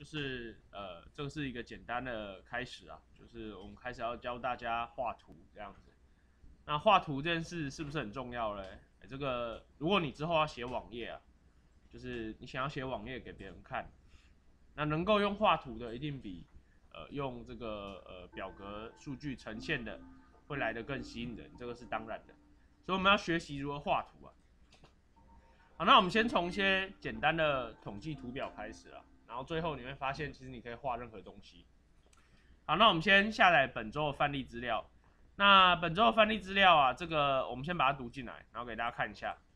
这个是一个简单的开始啊，就是我们开始要教大家画图这样子。那画图这件事是不是很重要嘞？这个如果你之后要写网页啊，就是你想要写网页给别人看，那能够用画图的一定比用这个表格数据呈现的会来得更吸引人，这个是当然的。所以我们要学习如何画图啊。好，那我们先从一些简单的统计图表开始啊，然后最后你会发现，其实你可以画任何东西。好，那我们先下载本周的范例资料。那本周的范例资料啊，这个我们先把它读进来，然后给大家看一下。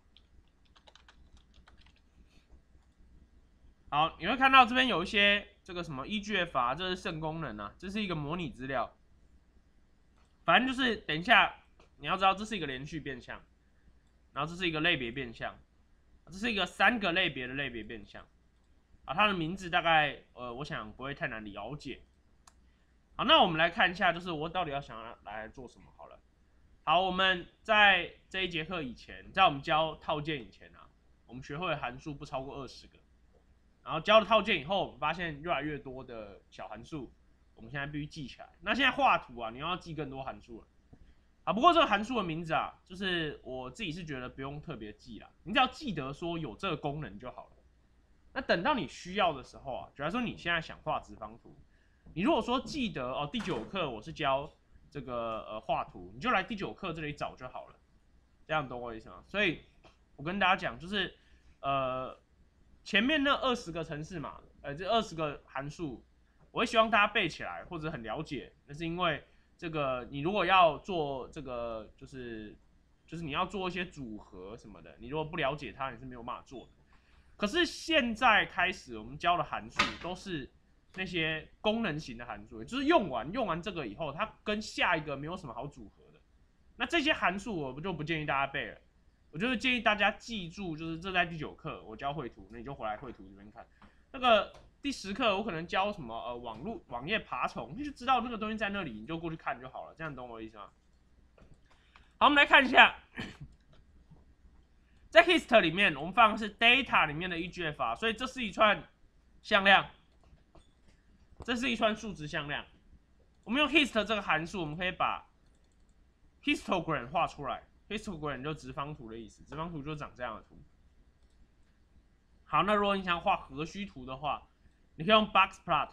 好，你会看到这边有一些这个什么 EGF 啊，这是肾功能啊，这是一个模拟资料。反正就是等一下你要知道这是一个连续变项，然后这是一个类别变项。这是一个3个类别的类别变项啊，它的名字大概我想不会太难了解。好，那我们来看一下，就是我到底要想要来做什么好了。好，我们在这一节课以前，在我们教套件以前啊，我们学会的函数不超过20个。然后教了套件以后，我们发现越来越多的小函数，我们现在必须记起来。那现在画图啊，你要记更多函数了。啊，不过这个函数的名字啊，就是我自己是觉得不用特别记啦，你只要记得说有这个功能就好了。那等到你需要的时候啊，假如说你现在想画直方图，你如果说记得哦，第9课我是教这个画图，你就来第9课这里找就好了，这样懂我意思吗？所以我跟大家讲，就是前面那20个程式嘛，这20个函数，我会希望大家背起来或者很了解，那是因为。这个你如果要做这个，就是你要做一些组合什么的，你如果不了解它，你是没有办法做的。可是现在开始，我们教的函数都是那些功能型的函数，就是用完这个以后，它跟下一个没有什么好组合的。那这些函数我就不建议大家背了，我就是建议大家记住，就是这在第9课我教绘图，那你就回来绘图这边看。那个第10课我可能教什么网页爬虫，你就知道那个东西在那里，你就过去看就好了，这样懂我的意思吗？好，我们来看一下，在 hist 里面，我们放的是 data 里面的 EGF 所以这是一串向量，这是一串数值向量。我们用 hist 这个函数，我们可以把 histogram 画出来。histogram 就直方图的意思，直方图就长这样的图。好，那如果你想画和虚图的话，你可以用 boxplot。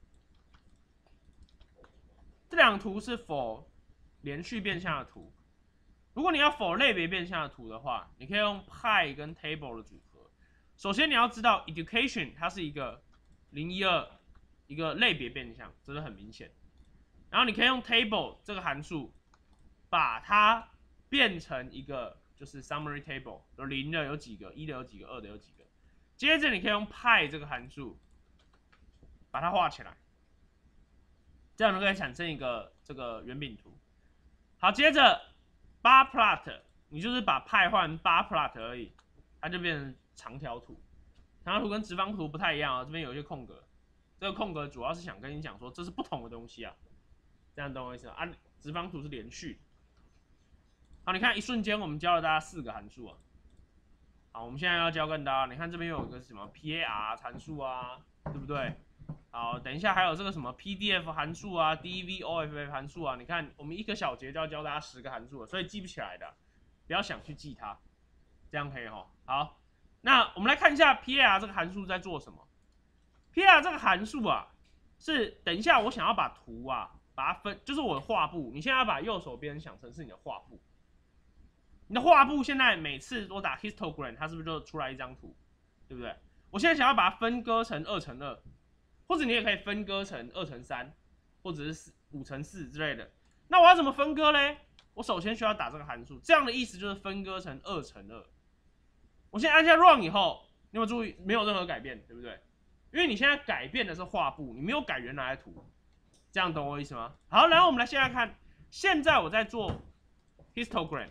这两个图是 for 连续变项的图。如果你要 for 类别变项的图的话，你可以用 pie 跟 table 的组合。首先你要知道 education 它是一个012一个类别变项，这是很明显。然后你可以用 table 这个函数，把它变成一个就是 summary table， 有0的有几个，1的有几个，2的有几个。接着你可以用 pie 这个函数，把它画起来，这样就可以产生一个这个圆饼图。好，接着 bar plot， 你就是把派换 bar plot 而已，它就变成长条图。长条图跟直方图不太一样啊，这边有一些空格，这个空格主要是想跟你讲说这是不同的东西啊，这样懂我意思吗？啊，直方图是连续。好，你看一瞬间我们教了大家4个函数啊。好，我们现在要教跟大家，你看这边有一个什么 par 函数啊，对不对？好，等一下还有这个什么 PDF 函数啊 ，DVOFF 函数啊，你看我们1个小节就要教大家10个函数了，所以记不起来的，不要想去记它，这样可以齁。好，那我们来看一下 par 这个函数在做什么。par 这个函数啊，是等一下我想要把图啊，把它分，就是我的画布，你现在要把右手边想成是你的画布。你的画布现在每次我打 histogram， 它是不是就出来一张图，对不对？我现在想要把它分割成2×2，或者你也可以分割成2×3，或者是5×4之类的。那我要怎么分割嘞？我首先需要打这个函数，这样的意思就是分割成2×2。我现在按下 run 以后，你有没有注意没有任何改变，对不对？因为你现在改变的是画布，你没有改原来的图，这样懂我意思吗？好，然后我们来现在看，现在我在做 histogram。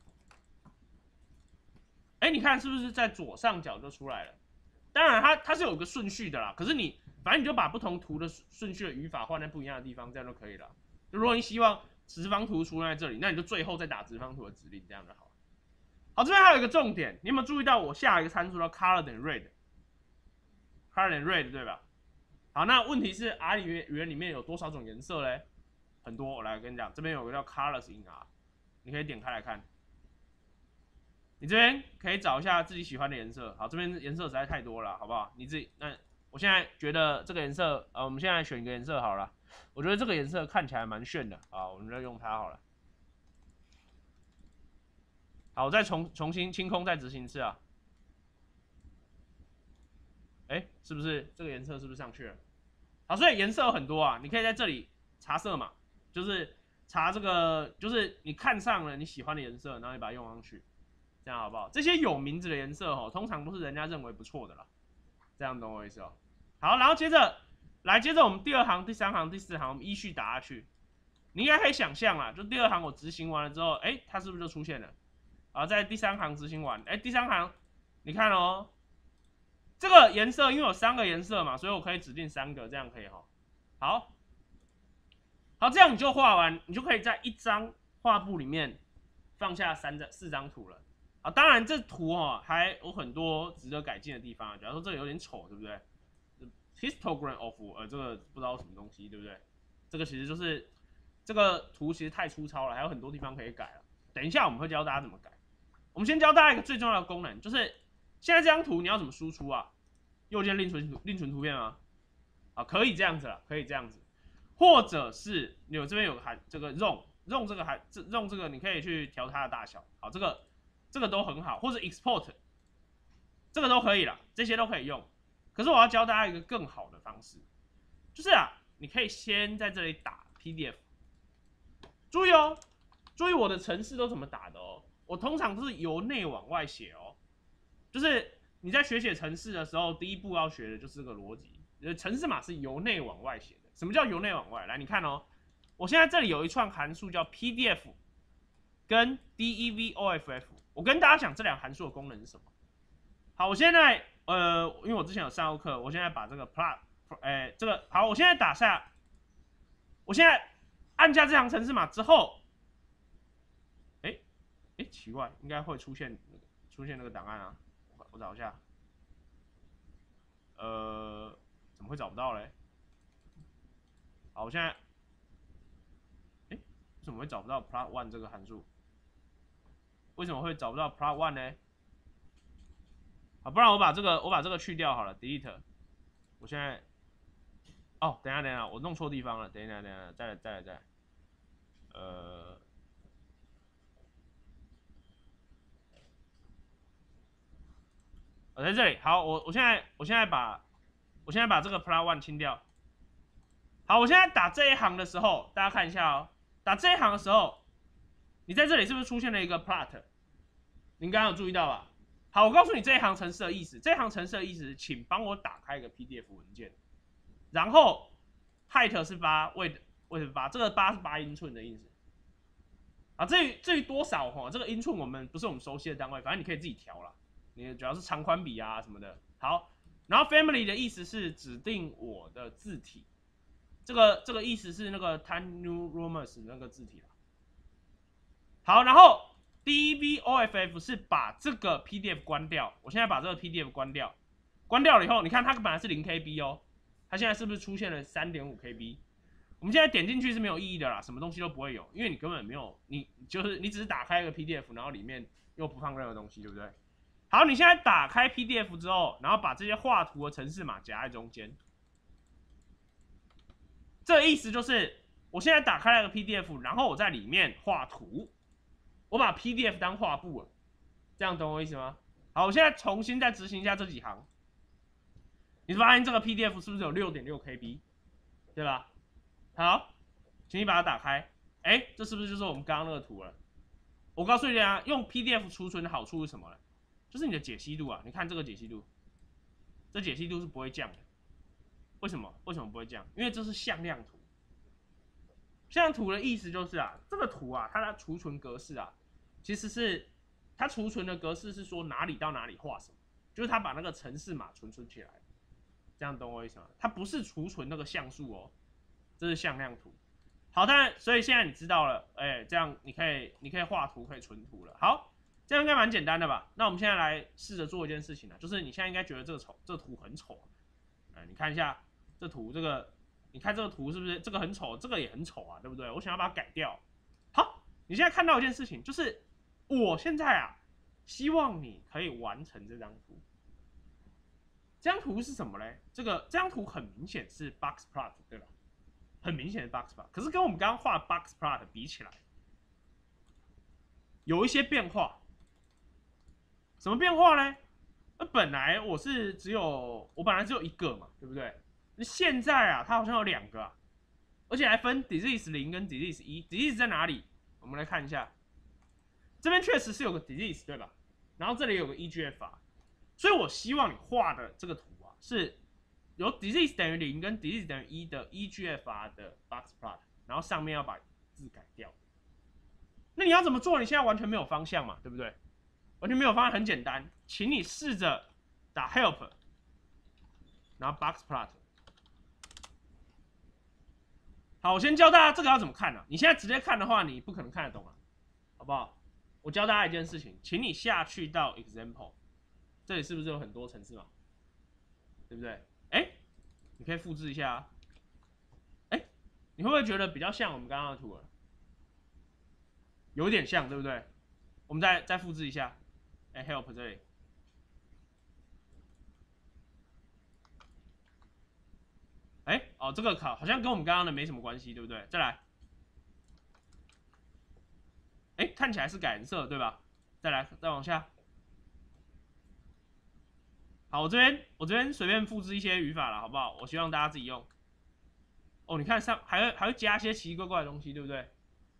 你看是不是在左上角就出来了？当然它是有个顺序的啦，可是你反正你就把不同图的顺序的语法换在不一样的地方，这样就可以了。就如果你希望直方图出现在这里，那你就最后再打直方图的指令，这样就好了。好，这边还有一个重点，你有没有注意到我下一个参数叫 color 等于 red？color 等于 red 对吧？ 好，那问题是 R 语言里面有多少种颜色嘞？很多，我来跟你讲，这边有个叫 Colors in R， 你可以点开来看。你这边可以找一下自己喜欢的颜色。好，这边颜色实在太多了，好不好？你自己那我现在觉得这个颜色，我们现在选一个颜色好了。我觉得这个颜色看起来蛮炫的，好，我们就用它好了。好，我再重新清空再执行一次啊。是不是这个颜色是不是上去了？好，所以颜色有很多啊，你可以在这里查色码，就是查这个，就是你看上了你喜欢的颜色，然后你把它用上去，这样好不好？这些有名字的颜色通常都是人家认为不错的啦，这样懂我意思哦？好，然后接着我们第2行、第3行、第4行，我们依序打下去。你应该可以想象啦，就第2行我执行完了之后，它是不是就出现了？然后在第3行执行完，第3行你看哦。这个颜色因为有3个颜色嘛，所以我可以指定3个，这样可以哈。好，这样你就画完，你就可以在一张画布里面放下4张图了啊。当然，这图还有很多值得改进的地方，假如说这个有点丑，对不对 ？Histogram of 这个不知道什么东西，对不对？这个其实就是这个图其实太粗糙了，还有很多地方可以改了。等一下我们会教大家怎么改。我们先教大家一个最重要的功能，就是现在这张图你要怎么输出啊？右键另存图片吗？啊，可以这样子了，可以这样子，或者是这边有个这个 ROM 这个你可以去调它的大小，好，这个都很好，或者 export 这个都可以了，这些都可以用。可是我要教大家一个更好的方式，就是你可以先在这里打 PDF， 注意哦，注意我的程式都怎么打的哦，我通常都是由内往外写哦，就是你在写程式的时候，第一步要学的就是这个逻辑。程式码是由内往外写的。什么叫由内往外？来，你看哦，我现在这里有一串函数叫 PDF 跟 DEVOFF。我跟大家讲这2函数的功能是什么。好，我现在因为我之前有上过课，我现在把这个 plot， 这个好，我现在打下，我现在按下这行程式码之后，奇怪，应该会出现那个档案啊。我找一下，怎么会找不到嘞？好，我现在，怎么会找不到 plot one 这个函数？为什么会找不到 plot one 呢？好，不然我把这个去掉好了 ，delete。我现在，等一下，我弄错地方了，等一下，再来，我在这里，好，我现在把这个 plot one 清掉。好，我现在打这一行的时候，大家看一下哦，打这一行的时候，你在这里是不是出现了一个 plot？ 您刚刚有注意到吧？好，我告诉你这一行程式的意思。这一行程式的意思是，请帮我打开一个 PDF 文件，然后 height 是8，width 是8，这个8是8英寸的意思。啊，至于多少这个英寸不是我们熟悉的单位，反正你可以自己调啦。你主要是长宽比啊什么的。好，然后 family 的意思是指定我的字体。这个意思是那个 Times New Roman 那个字体啦。好，然后 DEVOFF 是把这个 PDF 关掉。我现在把这个 PDF 关掉，关掉了以后，你看它本来是0KB 哦，它现在是不是出现了3.5 KB？ 我们现在点进去是没有意义的啦，什么东西都不会有，因为你根本没有，你只是打开一个 PDF， 然后里面又不放任何东西，对不对？好，你现在打开 PDF 之后，然后把这些画图的程式码夹在中间。这个意思就是，我现在打开了个 PDF， 然后我在里面画图，我把 PDF 当画布了，这样懂我意思吗？好，我现在重新再执行一下这几行，你发现这个 PDF 是不是有 6.6 KB， 对吧？好，请你把它打开，这是不是就是我们刚刚那个图了？我告诉你啊，用 PDF 储存的好处是什么呢？就是你的解析度啊，你看这个解析度，这解析度是不会降的。为什么不会降？因为这是向量图。向量图的意思就是这个图它的储存格式其实是它储存的格式是说哪里到哪里画什么，就是它把那个程式码存起来，这样懂我意思吗？它不是储存那个像素哦，这是向量图。好，所以现在你知道了，这样你可以画图，可以存图了。好，这样应该蛮简单的吧？那我们现在来试着做一件事情就是你现在应该觉得这个图很丑，你看一下。 这图这个，你看这个图是不是这个很丑，这个也很丑啊，对不对？我想要把它改掉。好，你现在看到一件事情，就是我现在啊，希望你可以完成这张图。这张图是什么嘞？这张图很明显是 box plot， 对吧？很明显是 box plot， 可是跟我们刚刚画 box plot 比起来，有一些变化。什么变化呢？本来我本来只有一个嘛，对不对？那现在啊，它好像有2个啊，而且还分 disease 0跟 disease 1。disease 在哪里？我们来看一下，这边确实是有个 disease， 对吧？然后这里有个 EGFR， 所以我希望你画的这个图啊，是有 disease 等于0跟 disease 等于1的 EGFR 的 box plot， 然后上面要把字改掉。那你要怎么做？你现在完全没有方向嘛，对不对？完全没有方向，很简单，请你试着打 help， 然后 box plot。好，我先教大家这个要怎么看啊。你现在直接看的话，你不可能看得懂啊，好不好？我教大家一件事情，请你下去到 example， 这里是不是有很多程式码？对不对？你可以复制一下啊。你会不会觉得比较像我们刚刚的图了？有点像，对不对？我们再复制一下。help 这里，这个好像跟我们刚刚的没什么关系，对不对？再来，看起来是改颜色，对吧？再来，再往下。好，我这边随便复制一些语法了，好不好？我希望大家自己用。你看上还会加一些奇奇怪怪的东西，对不对？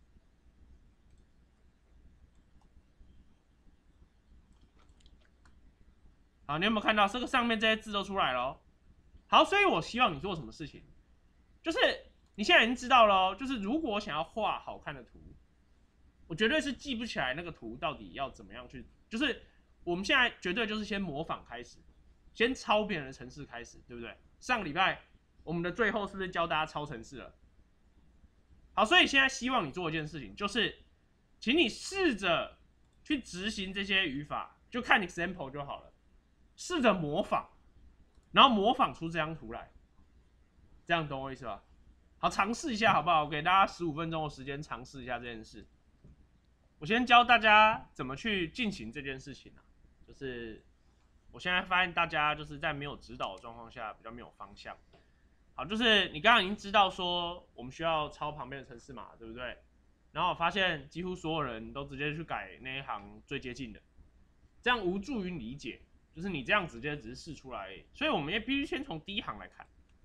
好，你有没有看到这个上面这些字都出来了？好，所以我希望你做什么事情，就是你现在已经知道了，就是如果想要画好看的图，我绝对是记不起来那个图到底要怎么样去，就是我们现在绝对就是先模仿开始，先抄别人的程式开始，对不对？上个礼拜我们的最后是不是教大家抄程式了？好，所以现在希望你做一件事情，就是请你试着去执行这些语法，就看 example 就好了，试着模仿，然后模仿出这张图来，这样懂我意思吧？好，尝试一下好不好？我给大家15分钟的时间尝试一下这件事。我先教大家怎么去进行这件事情啊，就是我现在发现大家就是在没有指导的状况下比较没有方向。好，就是你刚刚已经知道说我们需要抄旁边的程式码，对不对？然后我发现几乎所有人都直接去改那一行最接近的，这样无助于理解。就是你这样直接只是试出来而已，所以我们也必须先从第一行来看。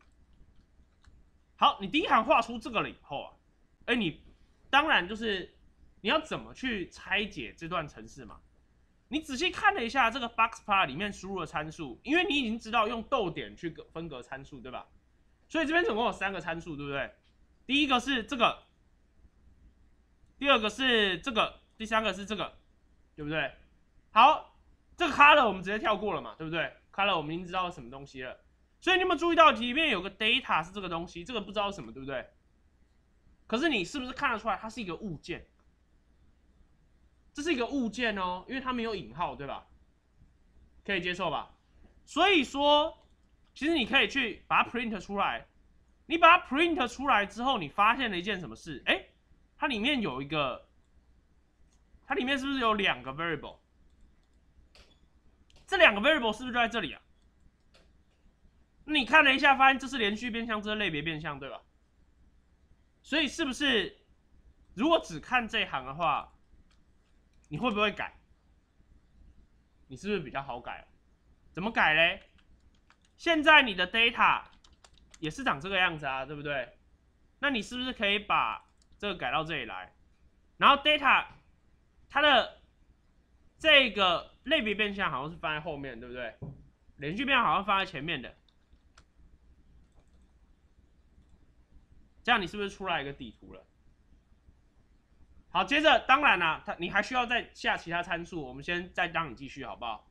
好，你第一行画出这个了以后啊，你当然就是你要怎么去拆解这段程式嘛？你仔细看了一下这个 box plot 里面输入的参数，因为你已经知道用逗点去分隔参数，对吧？所以这边总共有3个参数，对不对？第一个是这个，第二个是这个，第3个是这个，对不对？好。这个 color 我们直接跳过了嘛，对不对 ？color 我们已经知道是什么东西了，所以你有没有注意到里面有个 data 是这个东西，这个不知道是什么，对不对？可是你是不是看得出来它是一个物件？这是一个物件哦，因为它没有引号，对吧？可以接受吧？所以说，其实你可以去把它 print 出来。你把它 print 出来之后，你发现了一件什么事？它里面有一个，它里面是不是有2个 variable？这2个 variable 是不是就在这里啊？你看了一下，发现这是连续变项，这是类别变项，对吧？所以是不是如果只看这一行的话，你会不会改？你是不是比较好改？怎么改嘞？现在你的 data 也是长这个样子啊，对不对？那你是不是可以把这个改到这里来？然后 data 它的这个类别变项好像是放在后面，对不对？连续变项好像放在前面的，这样你是不是出来一个底图了？好，接着当然啦，你还需要再下其他参数，我们先再让你继续，好不好？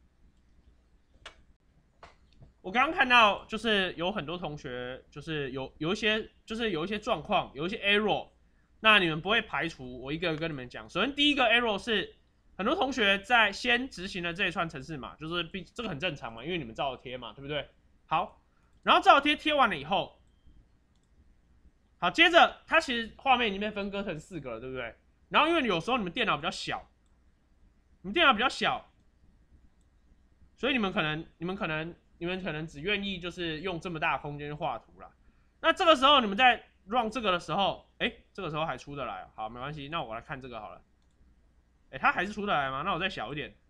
我刚刚看到就是有很多同学就是有一些状况，有一些 error， 那你们不会排除，我一个跟你们讲。首先第一个 error 是很多同学在先执行了这一串程式码，就是这个很正常嘛，因为你们照着贴嘛，对不对？好， 然后照贴贴完了以后，好，接着它其实画面已经被分割成4个了，对不对？然后因为有时候你们电脑比较小，所以你们可能只愿意就是用这么大的空间去画图啦。那这个时候你们在 run 这个的时候，这个时候还出得来，好，没关系，那我来看这个好了。它还是出得来吗？那我再小一点。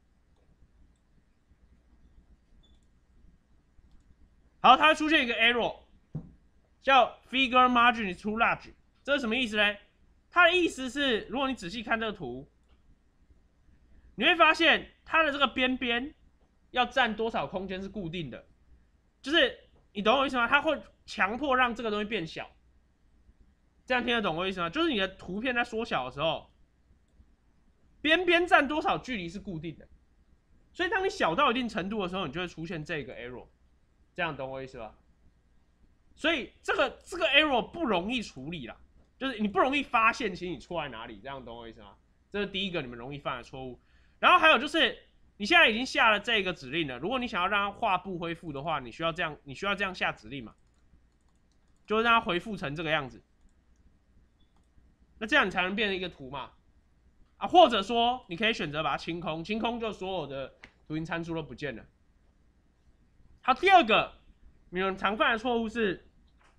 好，它会出现一个 error， 叫 figure margin is too large， 这是什么意思呢？它的意思是，如果你仔细看这个图，你会发现它的这个边边要占多少空间是固定的，就是你懂我意思吗？它会强迫让这个东西变小，这样听得懂我意思吗？就是你的图片在缩小的时候，边边占多少距离是固定的，所以当你小到一定程度的时候，你就会出现这个 error， 这样懂我意思吧？所以这个 error 不容易处理啦，就是你不容易发现其实你错在哪里，这样懂我意思吗？这是第一个你们容易犯的错误。然后还有就是你现在已经下了这个指令了，如果你想要让它画布恢复的话，你需要这样下指令嘛，就是让它恢复成这个样子。那这样你才能变成一个图嘛，或者说你可以选择把它清空，清空就所有的图形参数都不见了。好，第二个你们常犯的错误是，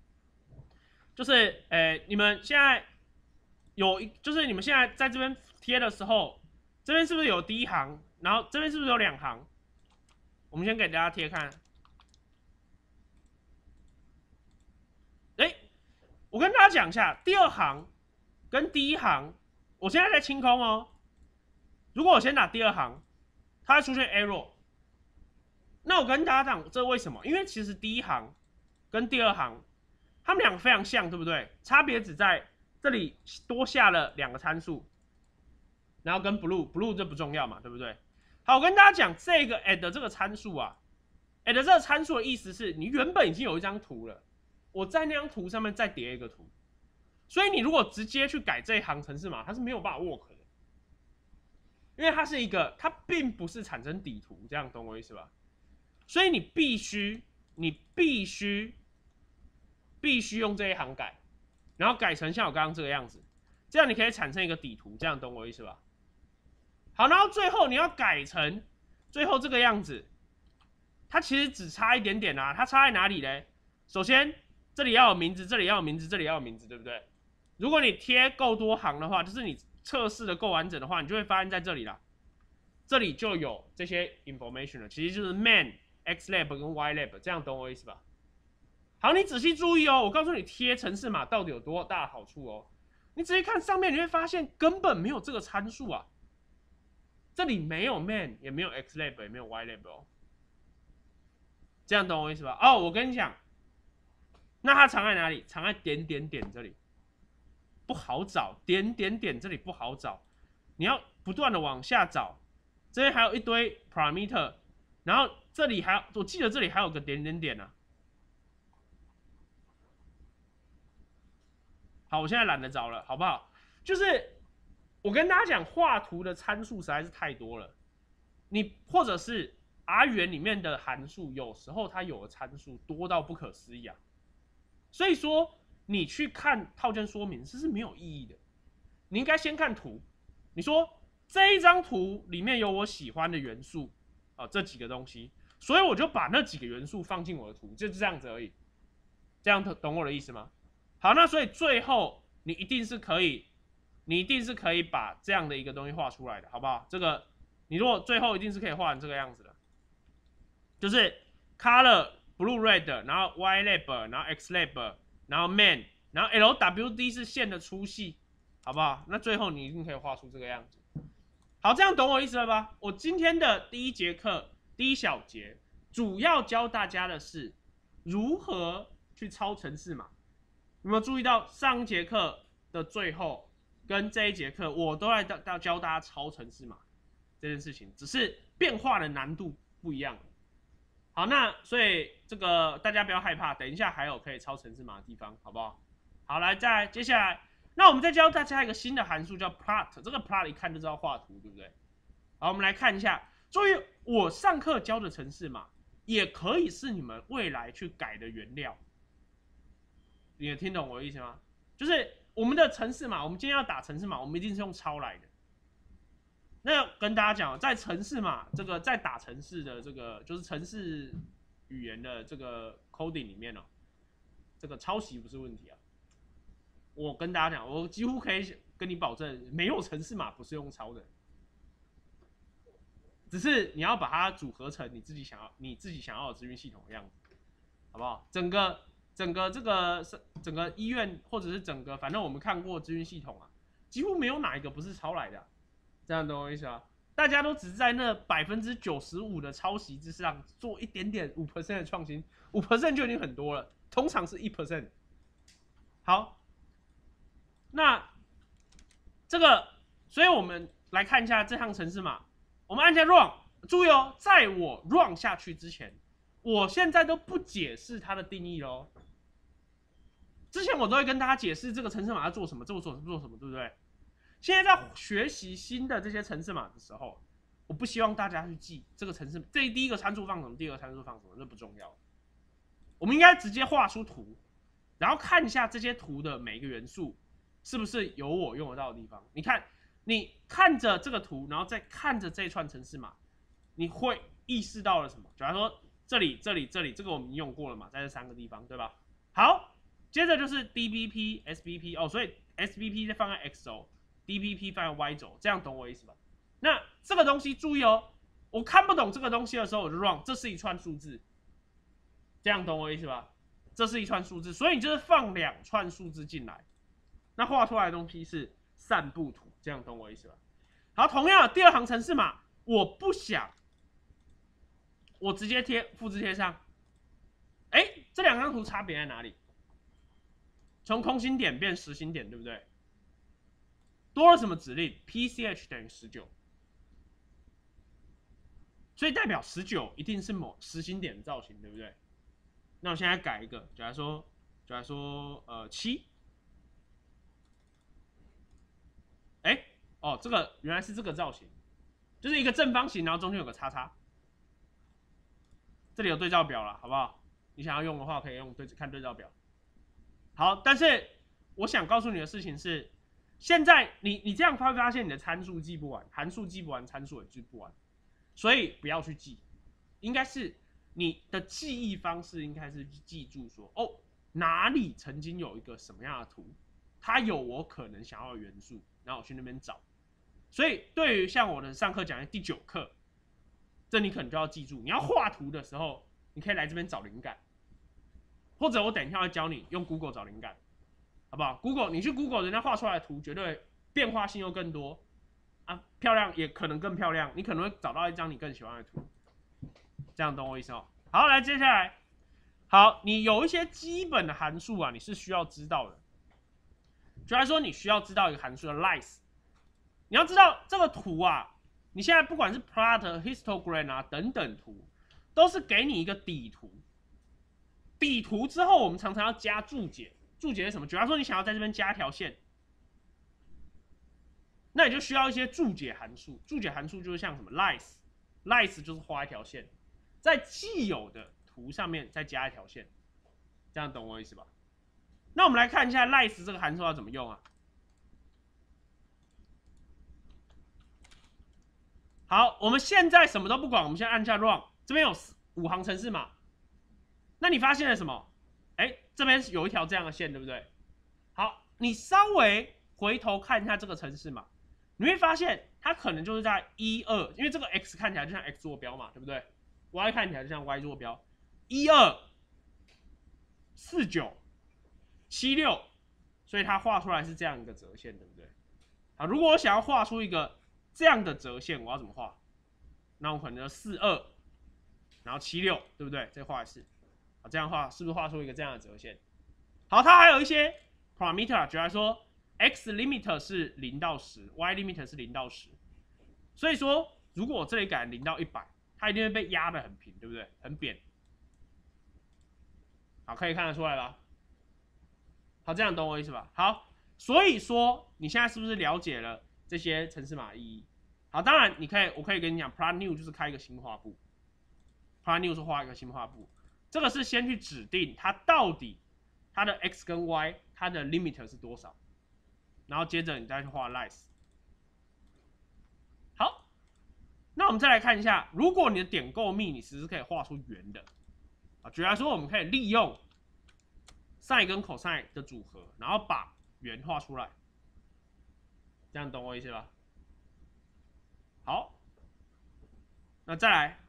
就是你们现在就是你们现在在这边贴的时候，这边是不是有第一行，然后这边是不是有2行？我们先给大家贴看。我跟大家讲一下，第2行跟第1行，我现在在清空哦。如果我先打第2行，它会出现 error。那我跟大家讲，这为什么？因为其实第1行跟第2行，它们2个非常像，对不对？差别只在这里多下了2个参数，然后跟 blue 这不重要嘛，对不对？好，我跟大家讲这个 add 这个参数啊 ，add 这个参数的意思是你原本已经有一张图了，我在那张图上面再叠一个图，所以你如果直接去改这一行程式码，它是没有办法 work 的，因为它并不是产生底图，这样懂我意思吧？所以你必须用这一行改，然后改成像我刚刚这个样子，这样你可以产生一个底图，这样懂我意思吧？好，然后最后你要改成最后这个样子，它其实只差一点点啊，它差在哪里呢？首先这里要有名字，这里要有名字，这里要有名字，对不对？如果你贴够多行的话，就是你测试的够完整的话，你就会发现在这里啦，这里就有这些 information 了，其实就是 man、xlab 跟 ylab， 这样懂我意思吧？好，你仔细注意哦，我告诉你贴程式码到底有多大的好处哦。你仔细看上面，你会发现根本没有这个参数啊，这里没有 man， 也没有 xlab， 也没有 ylab 哦。这样懂我意思吧？哦，我跟你讲，那它藏在哪里？藏在点点点这里，不好找。点点点这里不好找，你要不断的往下找。这边还有一堆 parameter， 然后这里我记得这里还有个点点点啊。好，我现在懒得找了，好不好？就是我跟大家讲，画图的参数实在是太多了，你或者是 R 语言里面的函数，有时候它有的参数多到不可思议啊。所以说，你去看套件说明这是没有意义的。你应该先看图，你说这一张图里面有我喜欢的元素啊，这几个东西，所以我就把那几个元素放进我的图，就这样子而已。这样懂我的意思吗？好，那所以最后你一定是可以把这样的一个东西画出来的，好不好？这个你如果最后一定是可以画成这个样子的，就是 color blue red， 然后 ylab， 然后 xlab， 然后 man， 然后 lwd 是线的粗细，好不好？那最后你一定可以画出这个样子。好，这样懂我意思了吧？我今天的第1节课第1小节主要教大家的是如何去抄程式码。有没有注意到上1节课的最后跟这1节课，我都在教大家抄程式码这件事情，只是变化的难度不一样。好，那所以这个大家不要害怕，等一下还有可以抄程式码的地方，好不好？好，来接下来，那我们再教大家一个新的函数叫 plot， 这个 plot 一看就知道画图，对不对？好，我们来看一下，注意我上课教的程式码也可以是你们未来去改的原料。你也听懂我的意思吗？就是我们的程式码，我们今天要打程式码，我们一定是用抄来的。那跟大家讲，在程式码这个在打程式的这个就是程式语言的这个 coding 里面这个抄袭不是问题啊。我跟大家讲，我几乎可以跟你保证，没有程式码不是用抄的，只是你要把它组合成你自己想要的资讯系统的样子，好不好？整个整个医院或者是整个，反正我们看过资讯系统啊，几乎没有哪一个不是抄来的、啊，这样懂我意思啊？大家都只是在那95%的抄袭之上做一点点5% 的创新，5% 就已经很多了，通常是1%。好，那这个，所以我们来看一下这项程式码，我们按下 run， 注意哦，在我 run 下去之前，我现在都不解释它的定义咯。之前我都会跟大家解释这个程式码要做什么，做什么，对不对？现在在学习新的这些程式码的时候，我不希望大家去记这个程式，这第一个参数放什么，第二个参数放什么，这不重要。我们应该直接画出图，然后看一下这些图的每一个元素是不是有我用得到的地方。你看着这个图，然后再看着这一串程式码，你会意识到了什么？假如说这里，这个我们用过了嘛，在这3个地方，对吧？好，接着就是 DBP、SBP 哦，所以 SBP 放在 X 轴。DBP 放在 Y 轴，这样懂我意思吧？那这个东西注意哦，我看不懂这个东西的时候，我就 run， 这是一串数字，这样懂我意思吧？这是一串数字，所以你就是放2串数字进来，那画出来的东西是散布图，这样懂我意思吧？好，同样的第2行程式码，我不想，我直接复制贴上，这2张图差别在哪里？从空心点变实心点，对不对？多了什么指令 ？PCH 等于19，所以代表19一定是某实心点的造型，对不对？那我现在改一个，假如说7，这个原来是这个造型，就是一个正方形，然后中间有个叉叉。这里有对照表了，好不好？你想要用的话，可以用看对照表。好，但是我想告诉你的事情是。现在你这样会发现你的参数记不完，函数记不完，参数也记不完，所以不要去记，应该是你的记忆方式应该是记住说，哪里曾经有一个什么样的图，它有我可能想要的元素，然后我去那边找。所以对于像我的上课讲的第9课，这你可能就要记住，你要画图的时候，你可以来这边找灵感，或者我等一下会教你用 Google 找灵感。好不好 ？Google， 你去 Google， 人家画出来的图绝对变化性又更多啊，漂亮也可能更漂亮，你可能会找到一张你更喜欢的图，这样懂我意思哦？好，来接下来，好，你有一些基本的函数啊，你是需要知道的。就来说，你需要知道一个函数的 length， 你要知道这个图啊，你现在不管是 plot、histogram 啊等等图，都是给你一个底图，底图之后我们常常要加注解。注解是什么？假如说你想要在这边加一条线，那你就需要一些注解函数。注解函数就是像什么 length 就是画一条线，在既有的图上面再加一条线，这样懂我意思吧？那我们来看一下 length 这个函数要怎么用啊？好，我们现在什么都不管，我们先按下 run， 这边有5行程式码，那你发现了什么？这边有一条这样的线，对不对？好，你稍微回头看一下这个程式码，你会发现它可能就是在1、2，因为这个 x 看起来就像 x 坐标嘛，对不对 ？y 看起来就像 y 坐标，1、2、4、9、7、6，所以它画出来是这样一个折线，对不对？好，如果我想要画出一个这样的折线，我要怎么画？那我可能就4、2，然后7、6，对不对？再画一次。这样画是不是画出一个这样的折线？好，它还有一些 parameter， 举例说 x limit 是0到10，y limit 是0到10。所以说，如果我这里改0到100，它一定会被压得很平，对不对？很扁。好，可以看得出来吧？好，这样懂我意思吧？好，所以说你现在是不是了解了这些程式码意义？好，当然我可以跟你讲 ，plot new 就是开一个新画布。 ，Prime New 是画一个新画布，这个是先去指定它到底它的 x 跟 y 它的 limit 是多少，然后接着你再去画 Lies。好，那我们再来看一下，如果你的点够密，你其实是可以画出圆的。啊，举例来说，我们可以利用 sin 跟 cosine 的组合，然后把圆画出来，这样懂我意思吧？好，那再来，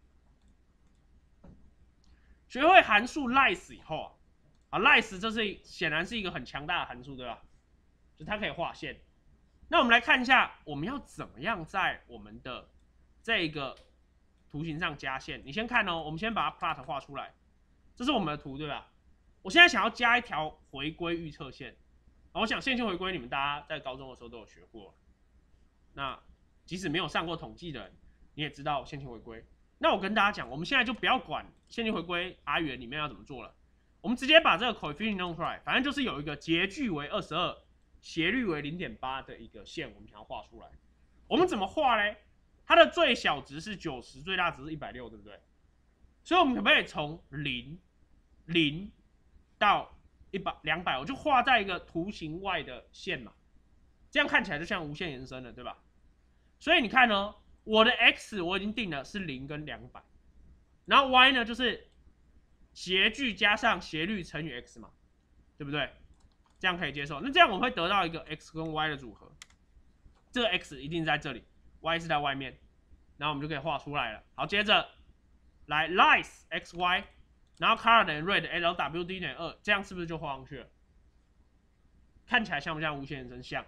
学会函数 Lies 以后啊，Lies 这是显然是一个很强大的函数，对吧？就它可以画线。那我们来看一下，我们要怎么样在我们的这个图形上加线。你先看哦，我们先把它 plot 画出来，这是我们的图，对吧？我现在想要加一条回归预测线，我想线性回归你们大家在高中的时候都有学过，那即使没有上过统计的人，你也知道线性回归。那我跟大家讲，我们现在就不要管线性回归 R 元里面要怎么做了，我们直接把这个 coefficient 弄出来，反正就是有一个截距为22，斜率为0.8的一个线，我们想要画出来。我们怎么画呢？它的最小值是90，最大值是160，对不对？所以我们可不可以从0到100、200，我就画在一个图形外的线嘛，这样看起来就像无限延伸了，对吧？所以你看呢，我的 x 我已经定了是0跟200，然后 y 呢就是斜距加上斜率乘以 x 嘛，对不对？这样可以接受。那这样我们会得到一个 x 跟 y 的组合，这个 x 一定在这里 ，y 是在外面，然后我们就可以画出来了。好，接着来 Lies x y， 然后 color 等于 red LWD 等于2，这样是不是就画上去了？看起来像不像无限延伸？像。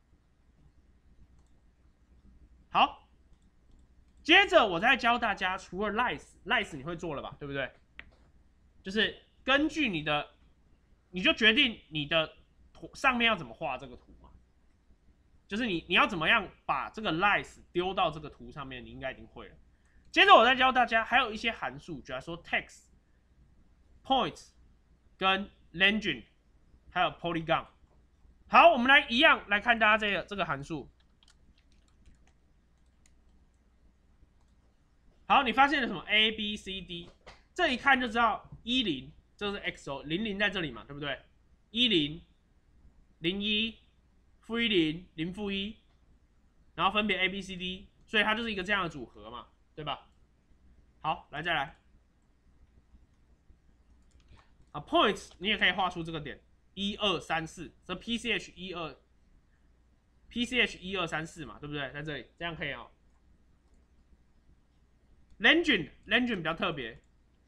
好，接着我再教大家，除了 Lies 你会做了吧？对不对？就是根据你的，你就决定你的图上面要怎么画这个图嘛。就是你要怎么样把这个 Lies 丢到这个图上面，你应该已经会了。接着我再教大家，还有一些函数，比如说 text、points 跟 legend， 还有 polygon。好，我们来一样来看大家这个函数。好，你发现了什么 A B C D？ 这一看就知道10，这是 x 哦，00在这里嘛，对不对？10、01、-10、0-1，然后分别 A B C D， 所以它就是一个这样的组合嘛，对吧？好，来再来。啊 ，points 你也可以画出这个点，1、2、3、4，这 PCH 1、2 3、4嘛，对不对？在这里，这样可以哦。Legend 比较特别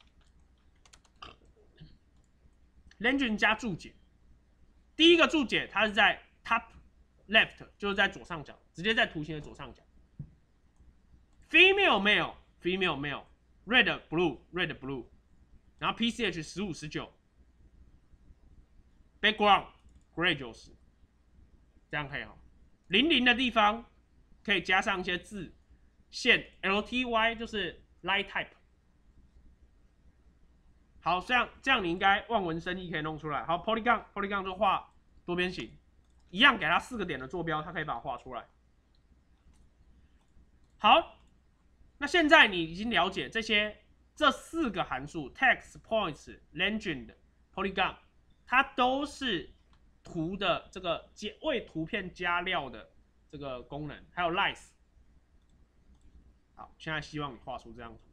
，Legend 加注解。第一个注解它是在 top left， 就是在左上角，直接在图形的左上角。Female male red blue， 然后 PCH 15、19 ，background gray 90，这样可以哦。00的地方可以加上一些字。线 LTY 就是 light type。好，这样你应该望文生义可以弄出来。好 ，polygon 就画多边形，一样给它4个点的坐标，它可以把它画出来。好，那现在你已经了解这4个函数 text、points、legend、polygon， 它都是图的这个为图片加料的这个功能，还有 Lies。好，现在希望你画出这张图。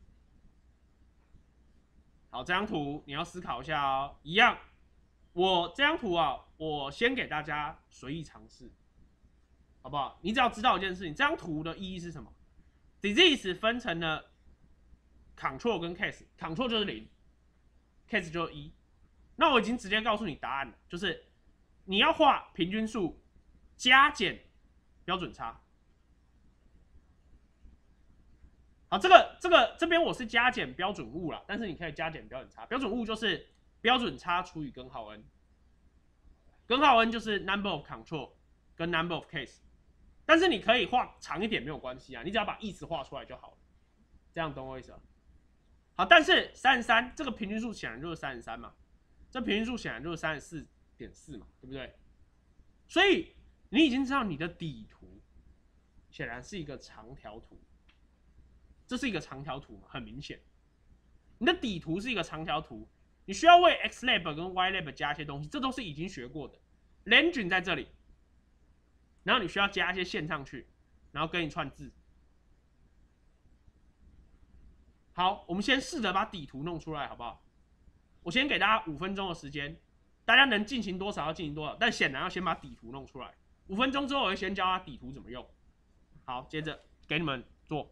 好，这张图你要思考一下哦。一样，我这张图啊，我先给大家随意尝试，好不好？你只要知道一件事情，这张图的意义是什么 ？disease 分成了 control 跟 case，control 就是0，case 就是1。那我已经直接告诉你答案了，就是你要画平均数加减标准差。好，这边我是加减标准物啦，但是你可以加减标准差。标准物就是标准差除以根号 n， 根号 n 就是 number of control 跟 number of case， 但是你可以画长一点没有关系啊，你只要把意思画出来就好了，这样懂我意思吗？好，但是33这个平均数显然就是33嘛，这平均数显然就是 34.4 嘛，对不对？所以你已经知道你的底图显然是一个长条图。这是一个长条图嘛，很明显。 你的底图是一个长条图，你需要为 xlab 跟 ylab 加一些东西，这都是已经学过的。legend 在这里，然后你需要加一些线上去，然后跟一串字。好，我们先试着把底图弄出来，好不好？我先给大家5分钟的时间，大家能进行多少要进行多少，但显然要先把底图弄出来。5分钟之后，我会先教他底图怎么用。好，接着给你们做。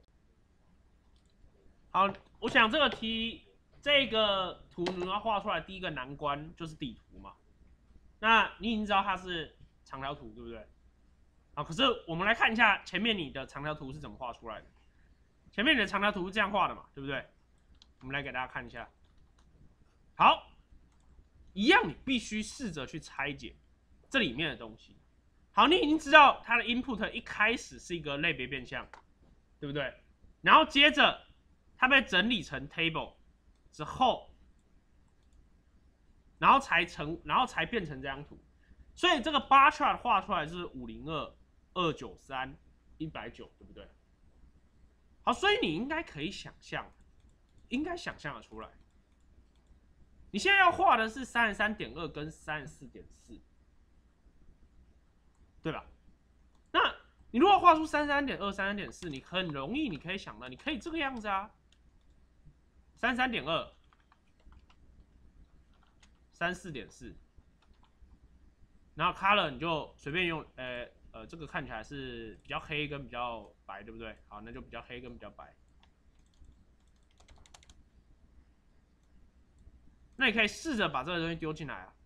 好，我想这个题，这个图你要画出来，第一个难关就是底图嘛。那你已经知道它是长条图，对不对？好，可是我们来看一下前面你的长条图是怎么画出来的。前面你的长条图是这样画的嘛，对不对？我们来给大家看一下。好，一样你必须试着去拆解这里面的东西。好，你已经知道它的 input 一开始是一个类别变项，对不对？然后接着它被整理成 table 之后，然后才变成这张图。所以这个 bar chart 画出来是502、293、190，对不对？好，所以你应该可以想象，应该想象得出来。你现在要画的是33.2跟34.4，对吧？那你如果画出33.2、33.4，你很容易，你可以想到，你可以这个样子啊，33.2、34.4，然后 color 你就随便用，这个看起来是比较黑跟比较白，对不对？好，那就比较黑跟比较白。那你可以试着把这个东西丢进来啊。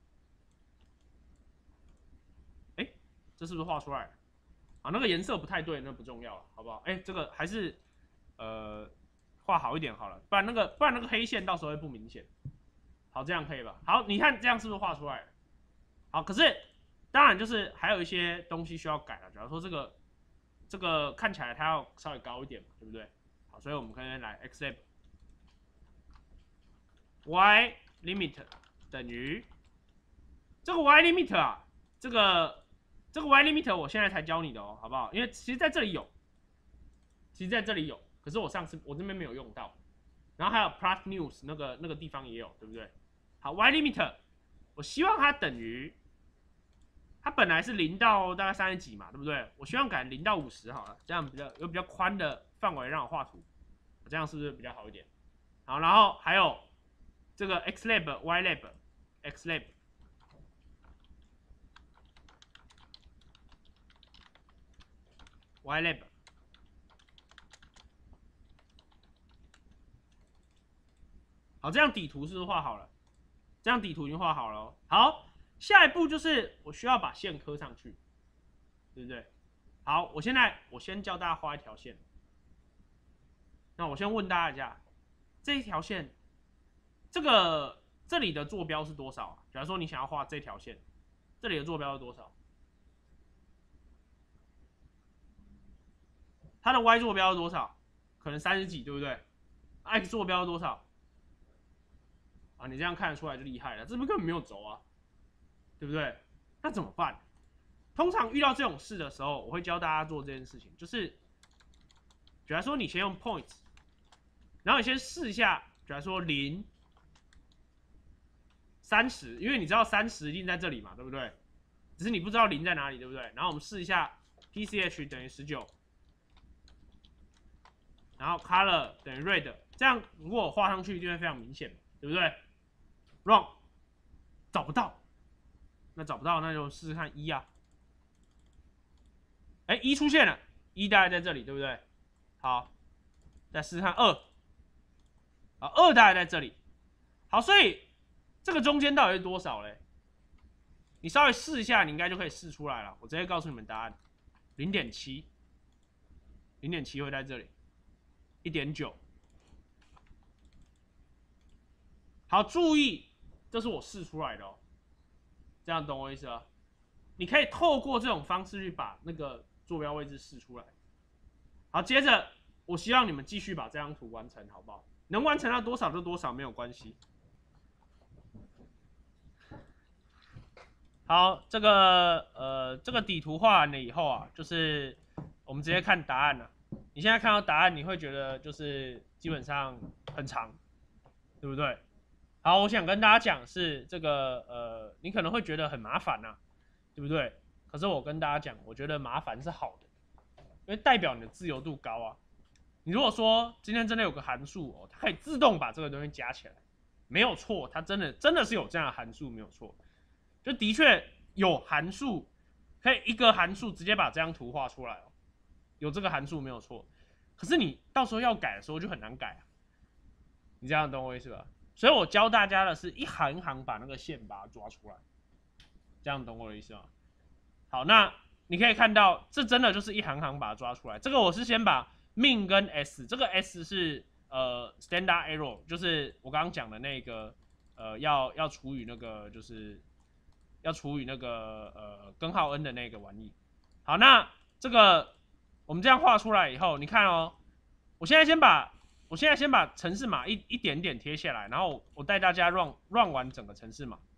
哎，这是不是画出来了？啊，那个颜色不太对，那不重要了，好不好？哎，这个还是画好一点好了，不然那个黑线到时候会不明显。好，这样可以吧？好，你看这样是不是画出来了？好，可是当然就是还有一些东西需要改了，假如说这个看起来它要稍微高一点嘛，对不对？好，所以我们可以来 xlab y limit 等于这个 y limit 啊，这个 y limit 我现在才教你的哦，好不好？因为其实在这里有，可是我这边没有用到。然后还有 plus news 那个地方也有，对不对？好 ，y limit 我希望它等于，它本来是0到大概30几嘛，对不对？我希望改0到50好了，这样有比较宽的范围让我画图，这样是不是比较好一点？好，然后还有这个 xlab、ylab、xlab。ylab， 好，这样底图是不是画好了？这样底图已经画好了哦。好，下一步就是我需要把线刻上去，对不对？好，我先教大家画一条线。那我先问大家一下，这一条线，这里的坐标是多少啊？假如说你想要画这条线，这里的坐标是多少？它的 y 坐标是多少？可能30几，对不对 ？x 坐标是多少？啊，你这样看得出来就厉害了，这边根本没有轴啊，对不对？那怎么办？通常遇到这种事的时候，我会教大家做这件事情，就是假如说你先用 point， 然后你先试一下，假如说0、30，因为你知道30一定在这里嘛，对不对？只是你不知道0在哪里，对不对？然后我们试一下 PCH 等于19，然后 color 等于 red， 这样如果我画上去一定会非常明显，对不对？Wrong， 找不到，那找不到那就试试看1啊。哎，1出现了，1大概在这里，对不对？好，再试试看2，啊，2大概在这里。好，所以这个中间到底是多少嘞？你稍微试一下，你应该就可以试出来了。我直接告诉你们答案，0.7， 0.7会在这里，1.9。好，注意，这是我试出来的哦，这样懂我意思啊？你可以透过这种方式去把那个坐标位置试出来。好，接着我希望你们继续把这张图完成，好不好？能完成到多少就多少，没有关系。好，这个底图画完了以后啊，就是我们直接看答案了。你现在看到答案，你会觉得就是基本上很长， 对不对？好，我想跟大家讲是这个你可能会觉得很麻烦呐、对不对？可是我跟大家讲，我觉得麻烦是好的，因为代表你的自由度高啊。你如果说今天真的有个函数哦，它可以自动把这个东西加起来，没有错，它真的是有这样的函数，没有错，就的确有函数可以一个函数直接把这张图画出来哦，有这个函数没有错。可是你到时候要改的时候就很难改啊，你这样懂我意思吧？所以我教大家的是一行一行把那个线把它抓出来，这样懂我的意思吗？好，那你可以看到，这真的就是一行行把它抓出来。这个我是先把 min 跟 s， 这个 s 是standard error， 就是我刚刚讲的那个要除以那个就是要除以那个根号 n 的那个玩意。好，那这个我们这样画出来以后，你看哦，我现在先把程式码一点点贴下来，然后我带大家 run 完整个程式码。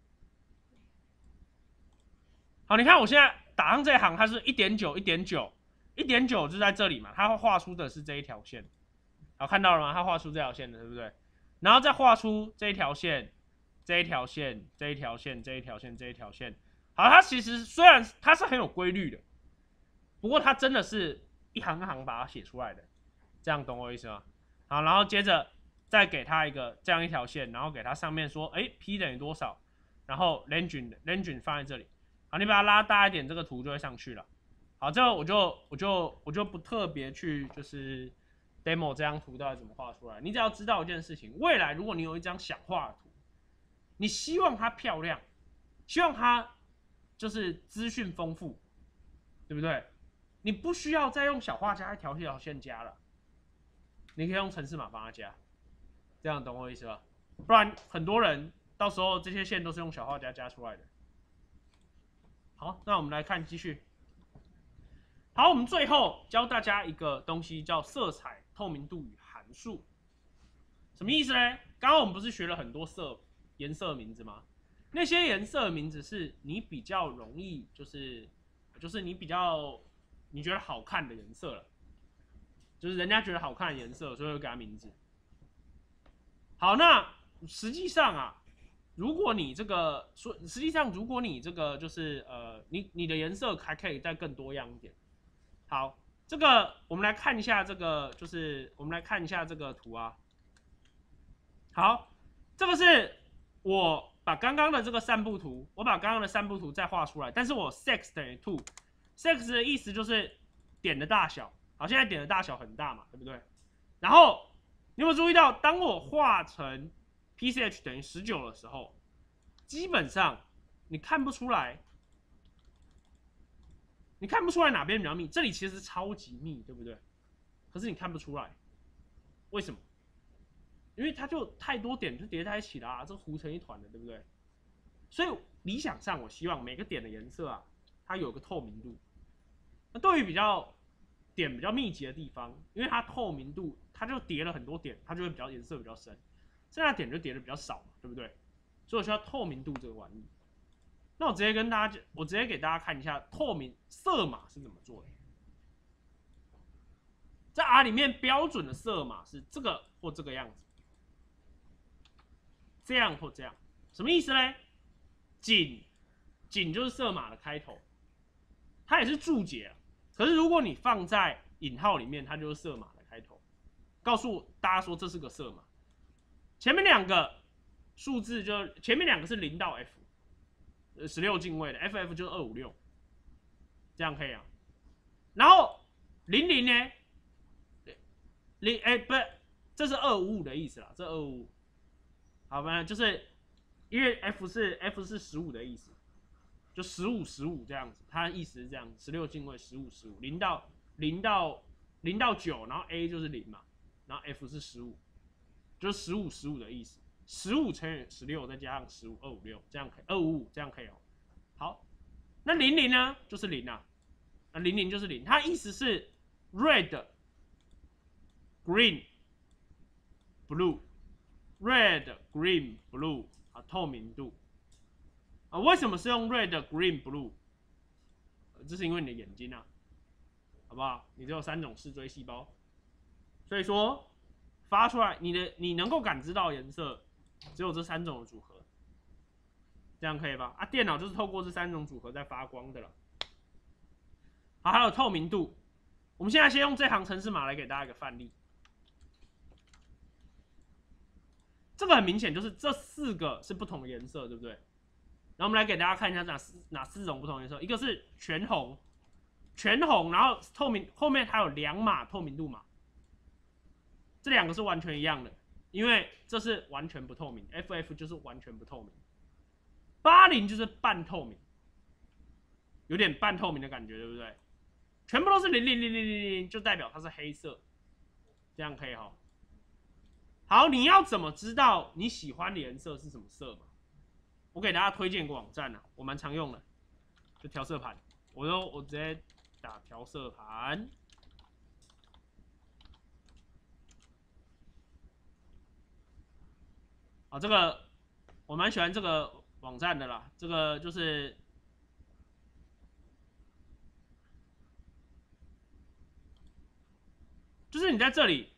好，你看我现在打上这一行，它是 1.9 1.9 1.9就在这里嘛，它画出的是这一条线。好，看到了吗？它画出这条线的，对不对？然后再画出这一条线、这一条线、这一条线、这一条线、这一条线。好，它其实虽然它是很有规律的，不过它真的是一行一行把它写出来的，这样懂我意思吗？好，然后接着再给它一个这样一条线，然后给它上面说，哎 ，p 等于多少？然后 length 放在这里。好，你把它拉大一点，这个图就会上去了。好，这个我就不特别去就是 demo 这张图到底怎么画出来。你只要知道一件事情，未来如果你有一张想画的图，你希望它漂亮，希望它就是资讯丰富，对不对？你不需要再用小画家一条一条线加了，你可以用程式码帮它加，这样懂我意思吧？不然很多人到时候这些线都是用小画家加出来的。好，那我们来看继续。好，我们最后教大家一个东西，叫色彩透明度与函数。什么意思呢？刚刚我们不是学了很多颜色名字吗？那些颜色名字是你比较容易，就是你觉得好看的颜色了，就是人家觉得好看的颜色，所以会给它名字。好，那实际上啊，如果你这个就是你的颜色还可以再更多样一点。好，这个我们来看一下这个，就是我们来看一下这个图啊。好，这个是我把刚刚的这个散布图，我把刚刚的散布图再画出来，但是我 sex 等于 2，sex 的意思就是点的大小。好，现在点的大小很大嘛，对不对？然后你有没有注意到，当我画成 PCH 等于19的时候，基本上你看不出来。你看不出来哪边比较密，这里其实超级密，对不对？可是你看不出来，为什么？因为它就太多点就叠在一起啦、啊，这糊成一团的，对不对？所以理想上，我希望每个点的颜色啊，它有个透明度。那对于比较密集的地方，因为它透明度，它就叠了很多点，它就会颜色比较深，剩下点就叠的比较少，对不对？所以我需要透明度这个玩意。那我直接给大家看一下透明色码是怎么做的。在 R 里面标准的色码是这个或这个样子，这样或这样，什么意思呢？井就是色码的开头，它也是注解啊。可是如果你放在引号里面，它就是色码的开头，告诉大家说这是个色码。前面两个数字就前面两个是0到 F。16进位的 FF 就是256，这样可以啊。然后00呢，不是，这是255的意思啦，这255。好，反正就是因为 F 是15的意思，就15这样子，它的意思是这样，16进位15，0到9，然后 A 就是0嘛，然后 F 是15，就是15的意思。15乘以16再加上15，256，这样可以，255这样可以哦。好，那00呢，就是0啊，那00就是0，它意思是 red、green、blue，red、green、blue 啊，透明度啊，为什么是用 red、green、blue？这是因为你的眼睛啊，好不好？你只有3种视锥细胞，所以说发出来你能够感知到颜色。 只有这3种的组合，这样可以吧？啊，电脑就是透过这3种组合在发光的了。好，还有透明度，我们现在先用这行程式码来给大家一个范例。这个很明显就是这4个是不同的颜色，对不对？然后我们来给大家看一下哪4种不同颜色，一个是全红，然后透明后面还有2码透明度码，这2个是完全一样的，因为这是完全不透明 ，FF 就是完全不透明，80就是半透明，有点半透明的感觉，对不对？全部都是00000，就代表它是黑色，这样可以哈。好，你要怎么知道你喜欢的颜色是什么色嘛？我给大家推荐一个网站啊，我蛮常用的，就调色盘。我直接打调色盘。好，这个我蛮喜欢这个网站的啦，这个就是你在这里。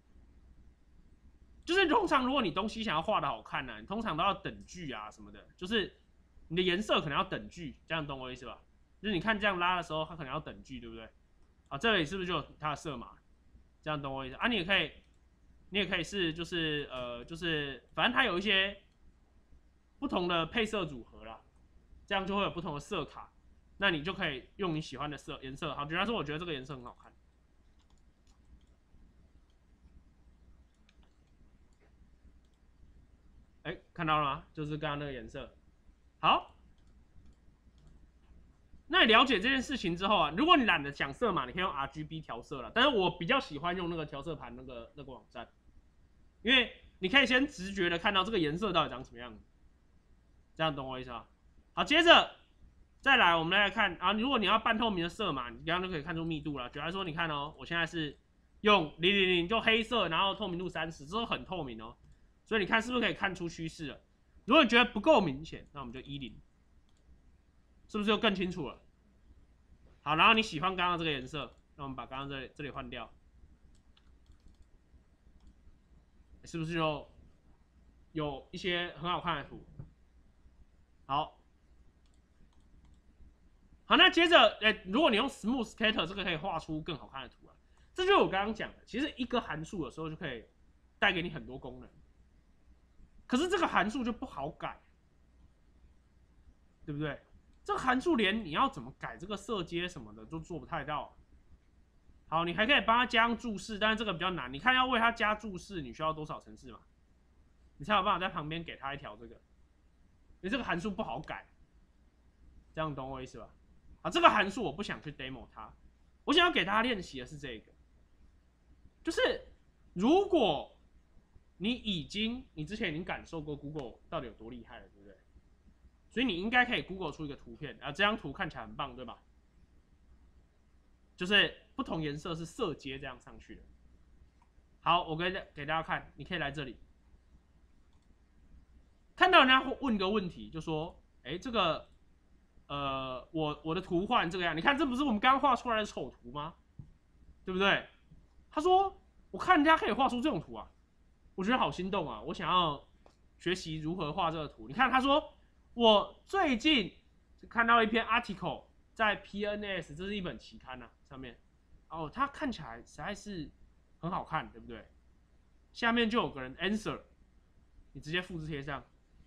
就是通常如果你东西想要画的好看呢、啊，你通常都要等距啊什么的，就是你的颜色可能要等距，这样懂我意思吧？就是你看这样拉的时候，它可能要等距，对不对？啊，这里是不是就有它的色码？这样懂我意思啊？你也可以是就是反正它有一些不同的配色组合啦，这样就会有不同的色卡，那你就可以用你喜欢的颜色。好，比方说我觉得这个颜色很好看。哎，看到了吗？就是刚刚那个颜色。好，那你了解这件事情之后啊，如果你懒得想色码，你可以用 RGB 调色了。但是我比较喜欢用那个调色盘那个网站，因为你可以先直觉的看到这个颜色到底长什么样子，这样懂我意思吧？好，接着再来，我们来看啊，如果你要半透明的色码，你刚刚就可以看出密度了。举例说，你看哦，我现在是用000，就黑色，然后透明度30，这都很透明哦。所以你看是不是可以看出趋势了？如果你觉得不够明显，那我们就10，是不是就更清楚了？好，然后你喜欢刚刚这个颜色，那我们把刚刚这里换掉，是不是就有一些很好看的图？好，那接着，如果你用 Smooth Scatter 这个可以画出更好看的图啊，这就是我刚刚讲的，其实一个函数有时候就可以带给你很多功能。可是这个函数就不好改，对不对？这个函数连你要怎么改这个色阶什么的都做不太到。好，你还可以帮它加上注释，但是这个比较难。你看要为它加注释，你需要多少程式嘛？你才有办法在旁边给它一条这个，因为这个函数不好改。这样懂我意思吧？啊，这个函数我不想去 demo 它，我想要给大家练习的是这个，就是如果你之前已经感受过 Google 到底有多厉害了，对不对？所以你应该可以 Google 出一个图片啊，这张图看起来很棒，对吧？就是不同颜色是色阶这样上去的。好，我给大家看，你可以来这里，看到人家问一个问题，就说，这个，我的图画成这个样，你看这不是我们刚刚画出来的丑图吗？对不对？他说，我看人家可以画出这种图啊，我觉得好心动啊，我想要学习如何画这个图。你看，他说我最近看到一篇 article 在 PNS， 这是一本期刊啊，上面哦，它看起来实在是很好看，对不对？下面就有个人 answer， 你直接复制贴上，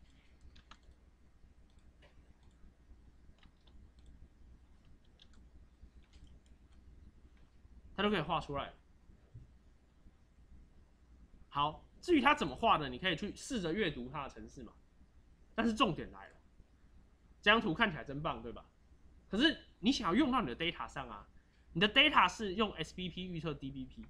它就可以画出来。好，至于它怎么画的，你可以去试着阅读它的程式嘛。但是重点来了，这张图看起来真棒，对吧？可是你想要用到你的 data 上啊，你的 data 是用 SBP 预测 DBP，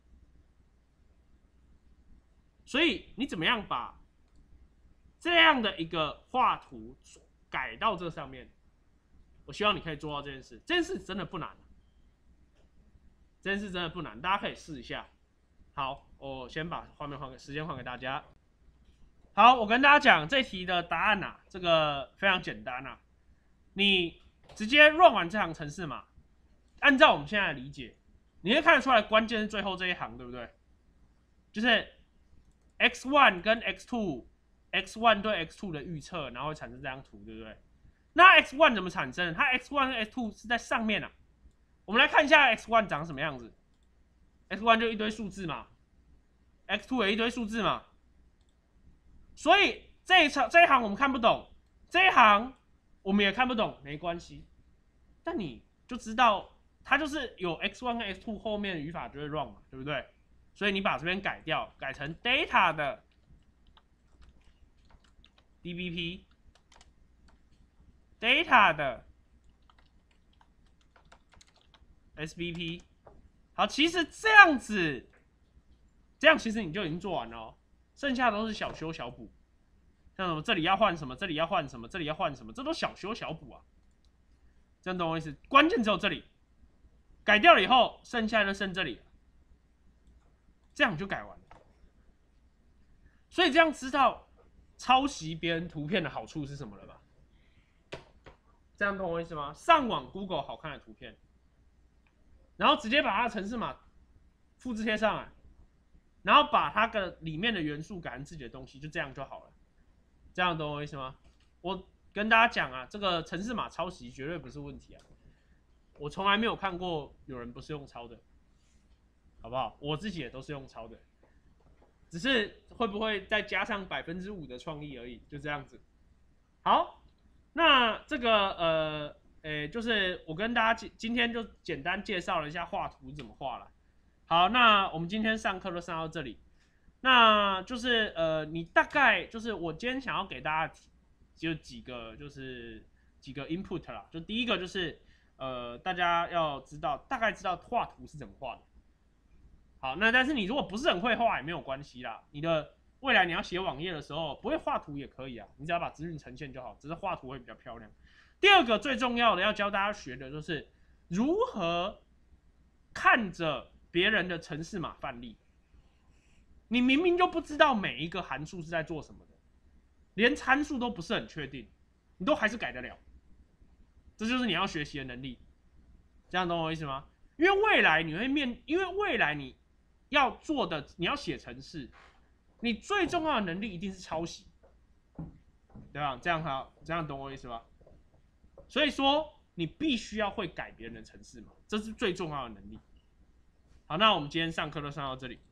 所以你怎么样把这样的一个画图改到这上面？我希望你可以做到这件事，这件事真的不难，这件事真的不难，大家可以试一下。好，我先把时间换给大家。好，我跟大家讲这题的答案啊，这个非常简单啊，你直接 run 完这行程式嘛，按照我们现在的理解，你会看得出来，关键是最后这一行，对不对？就是 x1 跟 x2 x1 对 x2 的预测，然后会产生这张图，对不对？那 x1 怎么产生？它 x1 跟 x2 是在上面啊。我们来看一下 x1 长什么样子。x1 就一堆数字嘛 ，x2 也一堆数字嘛。所以这一行我们看不懂，这一行我们也看不懂，没关系。但你就知道它就是有 x1 跟 x2 后面的语法就会 wrong 嘛，对不对？所以你把这边改掉，改成 data 的 dbp， data 的 sbp。好，其实这样子，这样其实你就已经做完了哦，剩下都是小修小补。像什么这里要换什么，这里要换什么，这里要换什么，这都小修小补啊。这样懂我意思？关键只有这里，改掉了以后，剩下就剩这里了，这样就改完了。所以这样知道抄袭别人图片的好处是什么了吧？这样懂我意思吗？上网 Google 好看的图片，然后直接把它的程式码复制贴上来，然后把它的里面的元素改成自己的东西，就这样就好了。这样懂我意思吗？我跟大家讲啊，这个程式码抄袭绝对不是问题啊，我从来没有看过有人不是用抄的，好不好？我自己也都是用抄的，只是会不会再加上5%的创意而已，就这样子。好，那这个就是我跟大家今天就简单介绍了一下画图怎么画了。好，那我们今天上课就上到这里。那就是你大概就是我今天想要给大家就几个 input 啦，就第一个就是大家要知道大概知道画图是怎么画的。好，那但是你如果不是很会画也没有关系啦，你的未来你要写网页的时候不会画图也可以啊，你只要把资讯呈现就好，只是画图会比较漂亮。第二个最重要的要教大家学的就是如何看着别人的程式码范例。你明明就不知道每一个函数是在做什么的，连参数都不是很确定，你都还是改得了，这就是你要学习的能力。这样懂我意思吗？因为未来你要做的，你要写程式，你最重要的能力一定是抄袭，对吧？这样好，这样懂我意思吧？所以说你必须要会改别人的程式嘛，这是最重要的能力。好，那我们今天上课就上到这里。